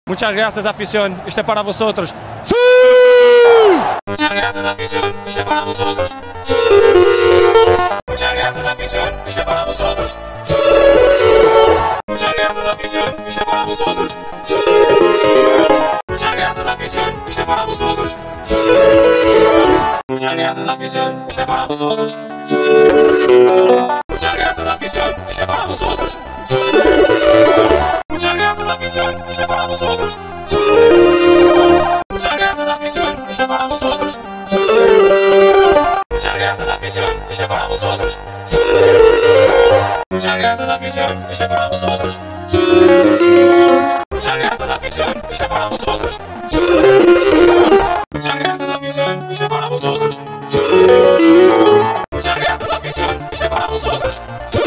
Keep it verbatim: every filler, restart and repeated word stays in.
Muchas gracias, afición. Isto é para vosotros. ¡Sí! Muchas gracias, afición. Isto é para vosotros. ¡Sí! Muchas gracias, afición. Isto é para vosotros. ¡Sí! Muchas gracias, afición. Isto é para vosotros. ¡Sí! Muchas gracias, afición. Isto é para vosotros. ¡Sí! Muchas gracias, afición. Isto é para vosotros. ¡Sí! Muchas gracias, afición. Isto é para vosotros. ¡Sí! Muchas gracias, afición. Isto é para vosotros. ¡Sí! Muchas gracias, afición. Isto é para vosotros. ¡Sí! Muchas gracias, afición. Isto é para vosotros. ¡Sí! Muchas gracias, afición. Isto é para vosotros. ¡Sí! Muchas gracias, afición. Isto é para vosotros. ¡Sí! Muchas gracias, afición. Isto é para vosotros. ¡Sí! Muchas gracias, afición. Isto é para vosotros. ¡Sí!